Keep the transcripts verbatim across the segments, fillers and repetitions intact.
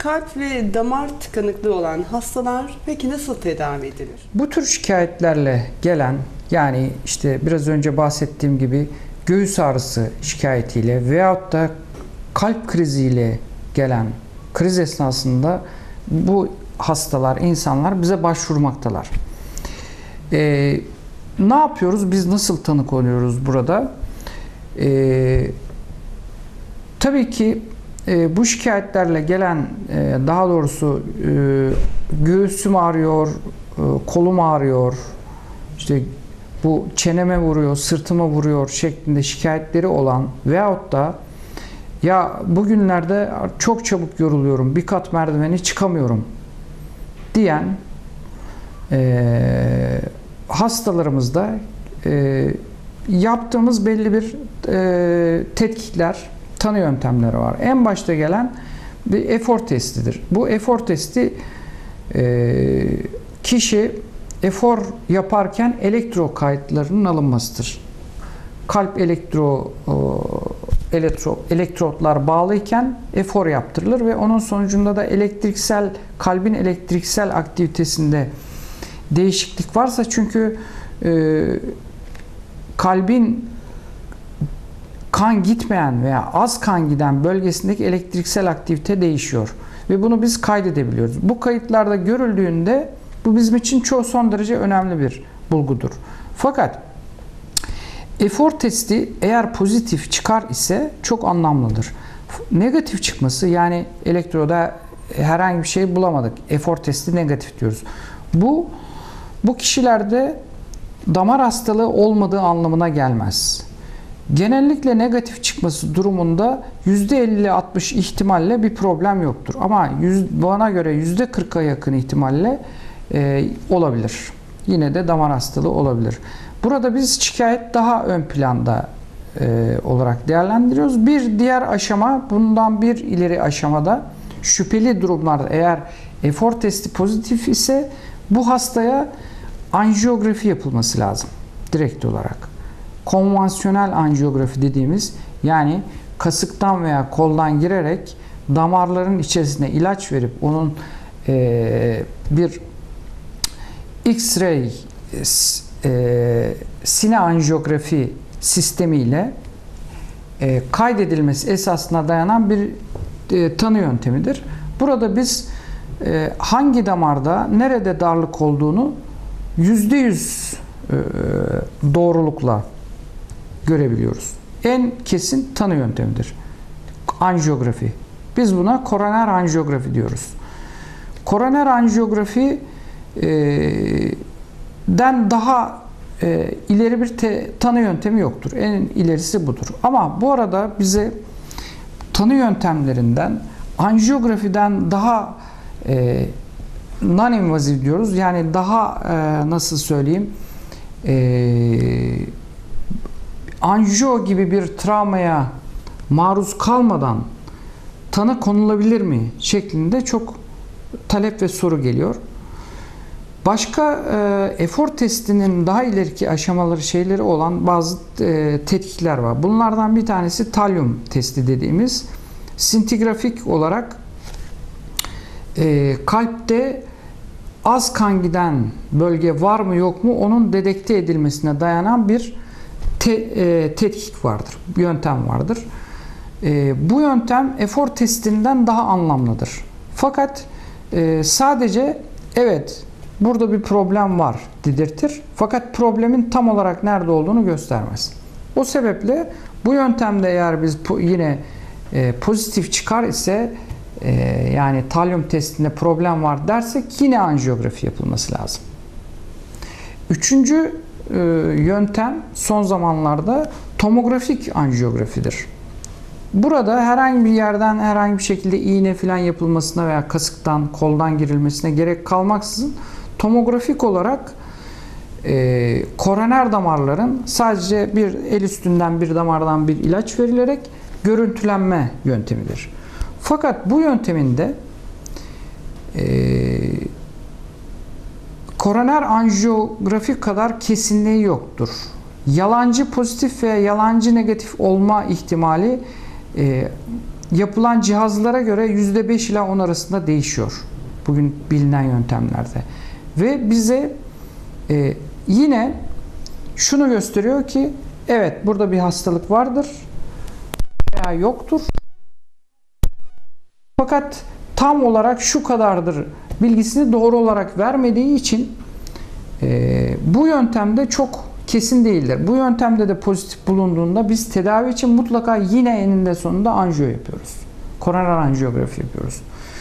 Kalp ve damar tıkanıklığı olan hastalar peki nasıl tedavi edilir? Bu tür şikayetlerle gelen, yani işte biraz önce bahsettiğim gibi göğüs ağrısı şikayetiyle veyahut da kalp kriziyle gelen kriz esnasında bu hastalar, insanlar bize başvurmaktalar. Ee, ne yapıyoruz? Biz nasıl tanı konuyoruz burada? Ee, tabii ki e, bu şikayetlerle gelen, e, daha doğrusu e, göğsüm ağrıyor, e, kolum ağrıyor, işte bu çeneme vuruyor, sırtıma vuruyor şeklinde şikayetleri olan veyahut da ya bugünlerde çok çabuk yoruluyorum, bir kat merdiveni çıkamıyorum diyen e, hastalarımızda e, yaptığımız belli bir e, tetkikler, tanı yöntemleri var. En başta gelen bir efor testidir. Bu efor testi e, kişi efor yaparken elektro kayıtlarının alınmasıdır. Kalp elektro elektro elektrotlar bağlıyken efor yaptırılır ve onun sonucunda da elektriksel kalbin elektriksel aktivitesinde değişiklik varsa, çünkü e, kalbin kan gitmeyen veya az kan giden bölgesindeki elektriksel aktivite değişiyor ve bunu biz kaydedebiliyoruz. Bu kayıtlarda görüldüğünde bu bizim için çok son derece önemli bir bulgudur. Fakat efor testi eğer pozitif çıkar ise çok anlamlıdır. Negatif çıkması, yani elektroda herhangi bir şey bulamadık, efor testi negatif diyoruz. Bu bu kişilerde damar hastalığı olmadığı anlamına gelmez. Genellikle negatif çıkması durumunda yüzde elli altmış ihtimalle bir problem yoktur. Ama yüz, bana göre yüzde kırka yakın ihtimalle e, olabilir. Yine de damar hastalığı olabilir. Burada biz şikayet daha ön planda e, olarak değerlendiriyoruz. Bir diğer aşama, bundan bir ileri aşamada şüpheli durumlarda eğer efor testi pozitif ise bu hastaya anjiyografi yapılması lazım direkt olarak. Konvansiyonel anjiyografi dediğimiz, yani kasıktan veya koldan girerek damarların içerisine ilaç verip onun e, bir X-ray e, sine anjiyografi sistemiyle e, kaydedilmesi esasına dayanan bir e, tanı yöntemidir. Burada biz e, hangi damarda nerede darlık olduğunu yüzde yüz e, doğrulukla görebiliyoruz. En kesin tanı yöntemidir anjiyografi. Biz buna koroner anjiyografi diyoruz. Koroner anjiyografi e, den daha e, ileri bir te, tanı yöntemi yoktur. En ilerisi budur. Ama bu arada bize tanı yöntemlerinden anjiyografiden daha e, non-invaziv diyoruz. Yani daha e, nasıl söyleyeyim, e, anjiyo gibi bir travmaya maruz kalmadan tanı konulabilir mi şeklinde çok talep ve soru geliyor. Başka e, efor testinin daha ileriki aşamaları, şeyleri olan bazı e, tetkikler var. Bunlardan bir tanesi talyum testi dediğimiz, sintigrafik olarak e, kalpte az kan giden bölge var mı yok mu onun dedekte edilmesine dayanan bir te, e, tetkik vardır, bir yöntem vardır. E, bu yöntem efor testinden daha anlamlıdır. Fakat e, sadece evet burada bir problem var dedirtir. Fakat problemin tam olarak nerede olduğunu göstermez. O sebeple bu yöntemde eğer biz yine e, pozitif çıkar ise e, yani talyum testinde problem var dersek yine anjiyografi yapılması lazım. Üçüncü e, yöntem son zamanlarda tomografik anjiyografidir. Burada herhangi bir yerden herhangi bir şekilde iğne falan yapılmasına veya kasıktan, koldan girilmesine gerek kalmaksızın tomografik olarak e, koroner damarların sadece bir el üstünden bir damardan bir ilaç verilerek görüntülenme yöntemidir. Fakat bu yönteminde e, koroner anjiyografi kadar kesinliği yoktur. Yalancı pozitif veya yalancı negatif olma ihtimali e, yapılan cihazlara göre yüzde beş ila on arasında değişiyor. Bugün bilinen yöntemlerde. Ve bize e, yine şunu gösteriyor ki evet burada bir hastalık vardır veya yoktur. Fakat tam olarak şu kadardır bilgisini doğru olarak vermediği için e, bu yöntemde çok kesin değildir. Bu yöntemde de pozitif bulunduğunda biz tedavi için mutlaka yine eninde sonunda anjiyo yapıyoruz. Koroner anjiyografi yapıyoruz.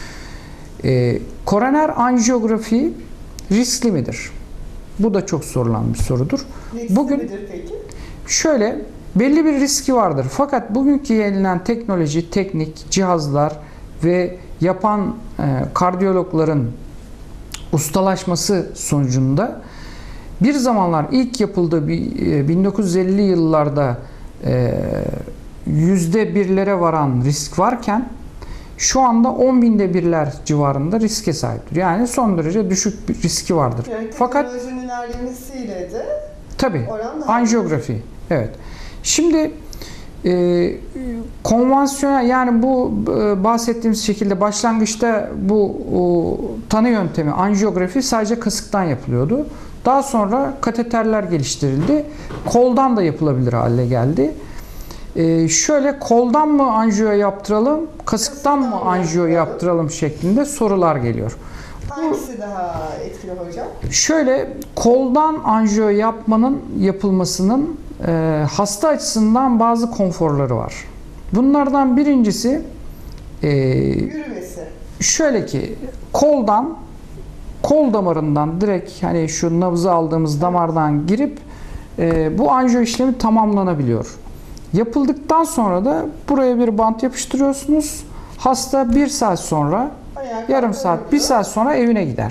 E, koroner anjiyografi riskli midir? Bu da çok sorulan bir sorudur. Riskli Bugün midir peki? şöyle belli bir riski vardır. Fakat bugünkü gelinen teknoloji, teknik, cihazlar ve yapan e, kardiyologların ustalaşması sonucunda bir zamanlar ilk yapıldığı e, bin dokuz yüz ellili yıllarda e, yüzde birlere varan risk varken şu anda on binde birler civarında riske sahiptir. Yani son derece düşük bir riski vardır. Yani Fakat teknolojinin ilerlemesiyle de tabii oran daha anjiyografi. Evet. Şimdi e, konvansiyonel yani bu e, bahsettiğimiz şekilde başlangıçta bu o, tanı yöntemi anjiyografi sadece kasıktan yapılıyordu. Daha sonra kateterler geliştirildi. Koldan da yapılabilir hale geldi. Ee, şöyle koldan mı anjiyo yaptıralım, kasıktan mı anjiyo yaptıralım şeklinde sorular geliyor. Hangisi daha etkili hocam? Şöyle koldan anjiyo yapmanın yapılmasının e, hasta açısından bazı konforları var. Bunlardan birincisi e, Yürümesi. şöyle ki koldan kol damarından direkt hani şu nabzı aldığımız damardan girip e, bu anjiyo işlemi tamamlanabiliyor. Yapıldıktan sonra da buraya bir bant yapıştırıyorsunuz. Hasta bir saat sonra, Ayağa yarım saat, bir saat sonra evine gider.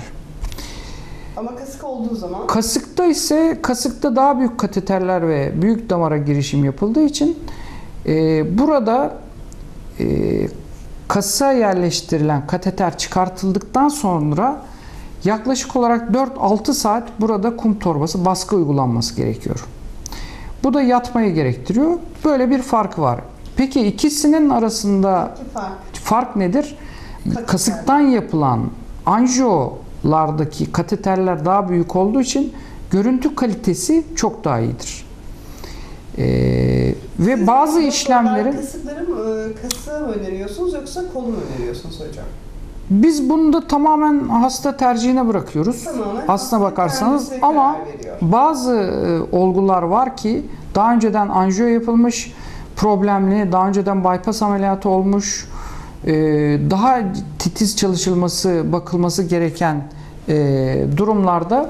Ama kasık olduğu zaman Kasıkta ise kasıkta daha büyük kateterler ve büyük damara girişim yapıldığı için e, burada e, kasığa yerleştirilen kateter çıkartıldıktan sonra yaklaşık olarak dört altı saat burada kum torbası baskı uygulanması gerekiyor. Bu da yatmayı gerektiriyor. Böyle bir fark var. Peki ikisinin arasında iki fark. fark nedir? Kateter. Kasıktan yapılan anjiyolardaki kateterler daha büyük olduğu için görüntü kalitesi çok daha iyidir. Ee, ve Siz bazı doktorlar işlemlerin kasıkları mı, kasığı mı öneriyorsunuz yoksa kolu mu öneriyorsunuz hocam? biz bunu da tamamen hasta tercihine bırakıyoruz. Tamamen Aslına hasta bakarsanız kendisi ama karar veriyor. bazı e, olgular var ki daha önceden anjiyo yapılmış, problemli, daha önceden bypass ameliyatı olmuş, e, daha titiz çalışılması, bakılması gereken e, durumlarda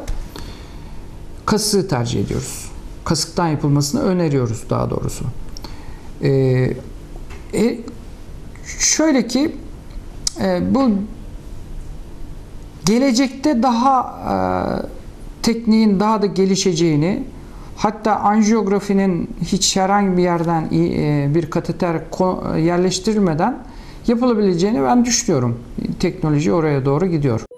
kasığı tercih ediyoruz. Kasıktan yapılmasını öneriyoruz daha doğrusu. E, e, şöyle ki e, bu gelecekte daha e, tekniğin daha da gelişeceğini, hatta anjiyografinin hiç herhangi bir yerden e, bir kateter yerleştirilmeden yapılabileceğini ben düşünüyorum. Teknoloji oraya doğru gidiyor.